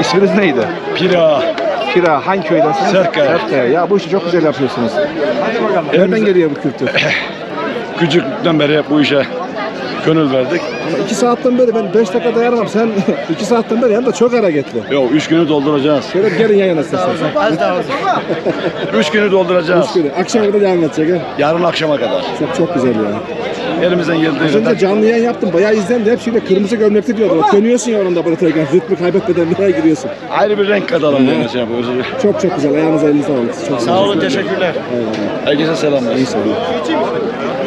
İsminiz neydi? Pira. Kira, hangi köydensiniz? Sertkaya. Sertkaya. Ya bu işi çok güzel yapıyorsunuz. Nereden geliyor bu kültür? Küçüklükten beri bu işe gönül verdik. Ama 2 saatten beri ben 5 dakika dayanamam. Sen 2 saatten beri hem de çok hareketli. Yok 3 günü dolduracağız. Şöyle bir gelin yan yana istersen. Az daha olsun. 3 günü dolduracağız. 3 günü. Akşam kadar devam edecek ha. Yarın akşama kadar. Çok güzel ya. Elimizden Az geldiği önce kadar. canlı yayın yaptım. Bayağı izlendi. Hep şeyde kırmızı gömlekli diyordu. Bak, dönüyorsun ya oranda bırakırken. Ritmi kaybetmeden nereye giriyorsun. Ayrı bir renk katalım diye şey yapıyoruz. Çok güzel. Ayağınıza elinize sağlık. Çok Sağ olun, teşekkürler. Herkese selamlar. İyi sağlık.